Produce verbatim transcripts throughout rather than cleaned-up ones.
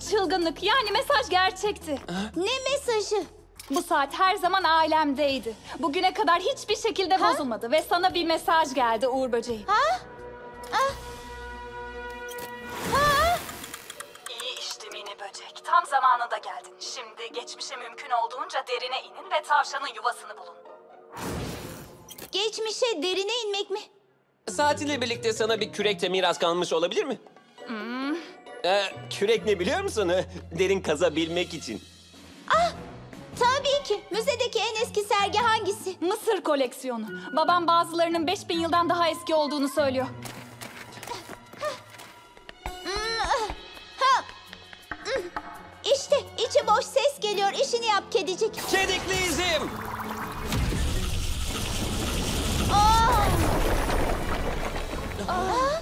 çılgınlık. Yani mesaj gerçekti. Ne mesajı? Bu saat her zaman ailemdeydi. Bugüne kadar hiçbir şekilde Ha? bozulmadı. Ve sana bir mesaj geldi Uğur Böceği. Ha? Ah. Ha? İyi işte mini böcek. Tam zamanında geldin. Şimdi geçmişe mümkün olduğunca derine inin ve tavşanın yuvasını bulun. Geçmişe derine inmek mi? Saatiyle birlikte sana bir kürek de miras kalmış olabilir mi? Hmm. Ee, kürek ne biliyor musun? Derin kazabilmek için. Tabii ki. Müzedeki en eski sergi hangisi? Mısır koleksiyonu. Babam bazılarının beş bin yıldan daha eski olduğunu söylüyor. Ha! İşte içi boş ses geliyor. İşini yap kedicik. Kediklizm! Aa! Aa!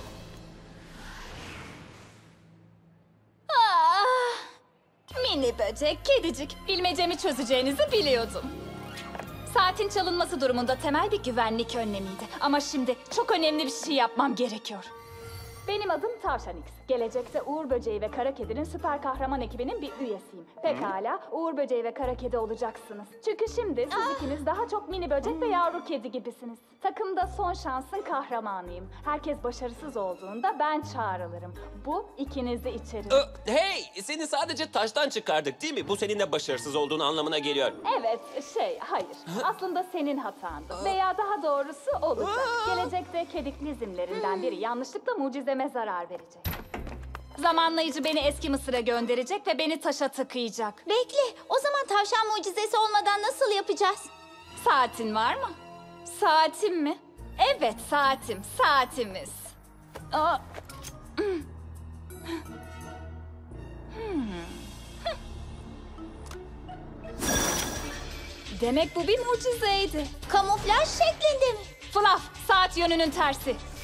Ah! Mini böcek, kedicik. Bilmecemi çözeceğinizi biliyordum. Saatin çalınması durumunda temel bir güvenlik önlemiydi. Ama şimdi çok önemli bir şey yapmam gerekiyor. Benim adım Tavşan X. Gelecekte Uğur Böceği ve Kara Kedi'nin süper kahraman ekibinin bir üyesiyim. Pekala, Uğur Böceği ve Kara Kedi olacaksınız. Çünkü şimdi siz ikiniz daha çok mini böcek ve yavru kedi gibisiniz. Takımda son şansın kahramanıyım. Herkes başarısız olduğunda ben çağrılırım. Bu ikinizi içerir. Ee, hey! Seni sadece taştan çıkardık değil mi? Bu senin de başarısız olduğunu anlamına geliyor. Evet, şey, hayır. Aslında senin hatandı. Veya daha doğrusu olacak. Gelecekte kediklizmlerinden biri yanlışlıkla mucizeme zarar verecek. Zamanlayıcı beni eski Mısır'a gönderecek ve beni taşa tıkayacak. Bekle. O zaman tavşan mucizesi olmadan nasıl yapacağız? Saatin var mı? Saatim mi? Evet, saatim. Saatimiz. Aa, Demek bu bir mucizeydi. Kamuflaj şeklinde mi? Fluff, saat yönünün tersi.